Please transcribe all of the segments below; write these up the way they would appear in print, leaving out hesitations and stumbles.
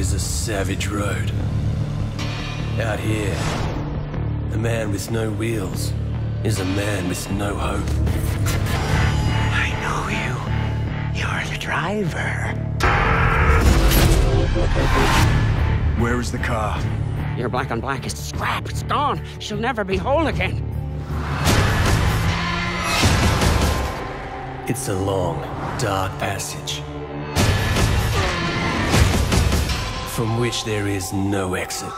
is a savage road. Out here, a man with no wheels is a man with no hope. I know you. You're the driver. Where is the car? Your black on black is scrap. It's gone. She'll never be whole again. It's a long, dark passage from which there is no exit.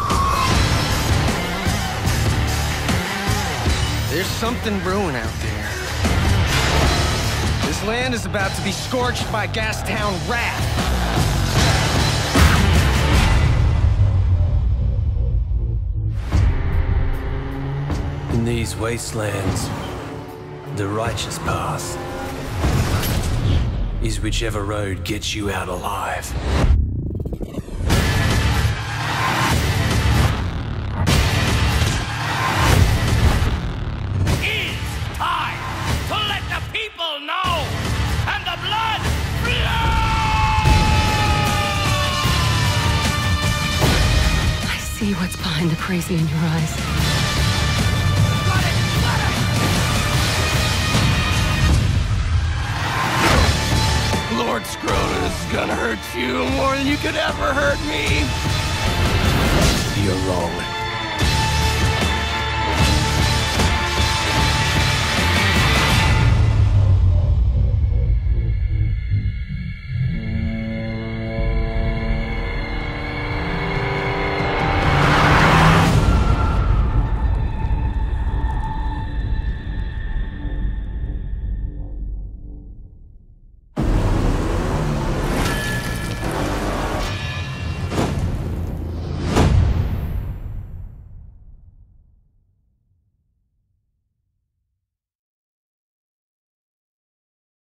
There's something brewing out there. This land is about to be scorched by Gastown wrath. In these wastelands, the righteous path is whichever road gets you out alive. It's time to let the people know, and the blood flow! I see what's behind the crazy in your eyes. Lord Scrotus is gonna hurt you more than you could ever hurt me. You're wrong.